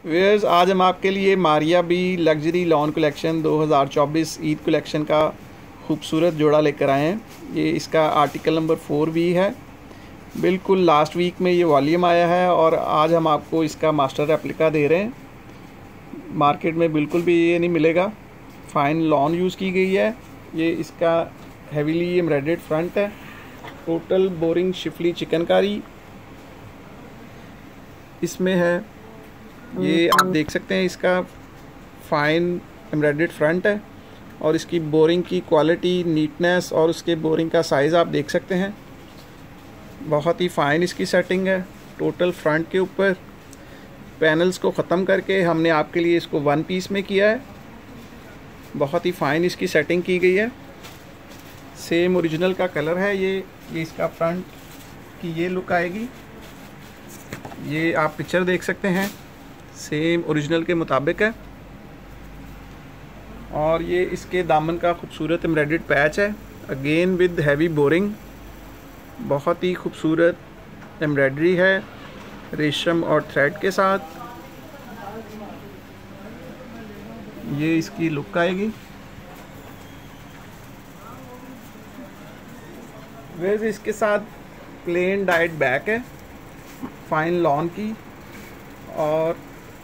Wears आज हम आपके लिए Maria B luxury lawn collection 2024 Eid collection का खूबसूरत जोड़ा लेकर आए हैं। ये इसका आर्टिकल नंबर 4 भी है। बिल्कुल लास्ट वीक में ये वॉल्यूम आया है और आज हम आपको इसका मास्टर रेप्लिका दे रहे हैं। मार्केट में बिल्कुल भी ये नहीं मिलेगा। फाइन लॉन यूज़ की गई है। ये इसका हेवीली एम्ब्रॉयडर्ड फ्रंट है। टोटल बोरिंग शिफली चिकनकारी इसमें है। ये आप देख सकते हैं, इसका फाइन एम्ब्रॉयडर्ड फ्रंट है और इसकी बोरिंग की क्वालिटी, नीटनेस और उसके बोरिंग का साइज़ आप देख सकते हैं। बहुत ही फ़ाइन इसकी सेटिंग है। टोटल फ्रंट के ऊपर पैनल्स को ख़त्म करके हमने आपके लिए इसको वन पीस में किया है। बहुत ही फ़ाइन इसकी सेटिंग की गई है। सेम ओरिजिनल का कलर है। ये इसका फ्रंट की ये लुक आएगी। ये आप पिक्चर देख सकते हैं, सेम ओरिजिनल के मुताबिक है। और ये इसके दामन का खूबसूरत एम्ब्रॉयडर्ड पैच है, अगेन विद हैवी बोरिंग। बहुत ही खूबसूरत एम्ब्रॉयडरी है रेशम और थ्रेड के साथ। ये इसकी लुक आएगी। वैसे इसके साथ प्लेन डाइट बैक है फाइन लॉन की, और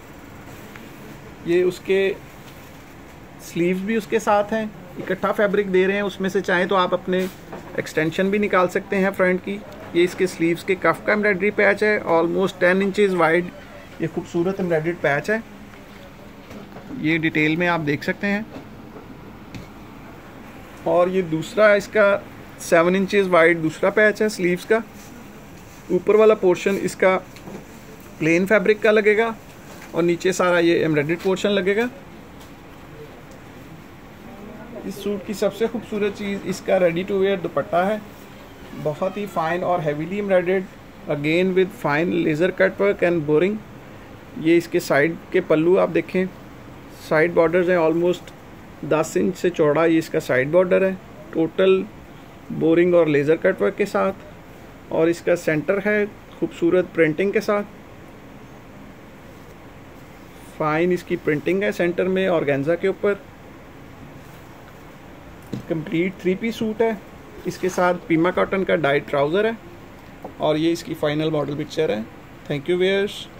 ये उसके स्लीव्स भी उसके साथ हैं। इकट्ठा फैब्रिक दे रहे हैं, उसमें से चाहें तो आप अपने एक्सटेंशन भी निकाल सकते हैं फ्रंट की। ये इसके स्लीव्स के कफ का एम्ब्रॉयडरी पैच है, ऑलमोस्ट 10 इंचेस वाइड। ये खूबसूरत एम्ब्रॉयडर्ड पैच है। ये डिटेल में आप देख सकते हैं। और ये दूसरा इसका 7 इंचेस वाइड दूसरा पैच है स्लीव्स का। ऊपर वाला पोर्शन इसका प्लेन फैब्रिक का लगेगा और नीचे सारा ये एम्ब्रॉयडर्ड पोर्शन लगेगा। इस सूट की सबसे खूबसूरत चीज़ इसका रेडी टू वेयर दुपट्टा है। बहुत ही फाइन और heavily embroidered, again with fine laser cut work and boring. ये इसके साइड के पल्लू आप देखें, साइड बॉर्डर्स हैं ऑलमोस्ट 10 इंच से चौड़ा। ये इसका साइड बॉर्डर है, टोटल बोरिंग और लेज़र कट वर्क के साथ। और इसका सेंटर है खूबसूरत प्रिंटिंग के साथ। फाइन इसकी प्रिंटिंग है सेंटर में ऑर्गेन्जा के ऊपर। कंप्लीट 3 पीस सूट है। इसके साथ पीमा कॉटन का डाइट ट्राउज़र है और ये इसकी फाइनल मॉडल पिक्चर है। Thank you wears.